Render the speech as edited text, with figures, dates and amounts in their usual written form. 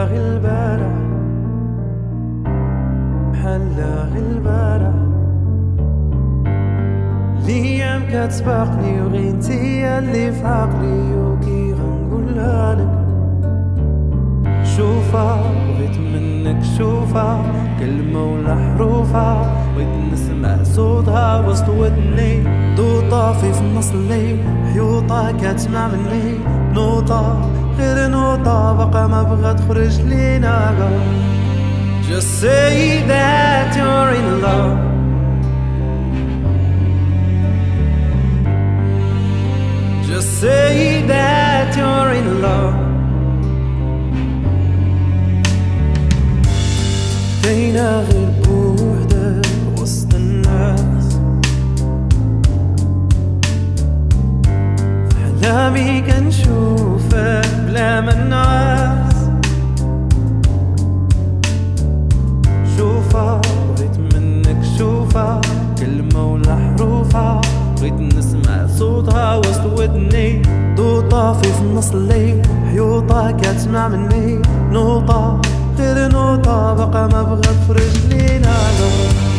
غي البارح بحالا غي البارح الايام كتسبقني وغي انتيا اللي في عقلي وكي غنقولها لك شوفها بغيت منك شوفها كلمة ولا حروفها بغيت نسمع صوتها وسط ودني ضو طافي في نص الليل حيوطة كتسمع مني نوطة غير نوطة بقى ما بغا تخرج لينا Just say that you're in love Just say that you're in love كاينة غير بوحدك وسط الناس في أحلامي كنشوفك بلا ما نعاس شوفها بغيت منك شوفها كلمة ولا حروفها بغيت نسمع صوتها وسط ودني ضو طافي في نص الليل حيوطة كتسمع مني نوطة غير نوطة بقى ما بغا تخرج لينا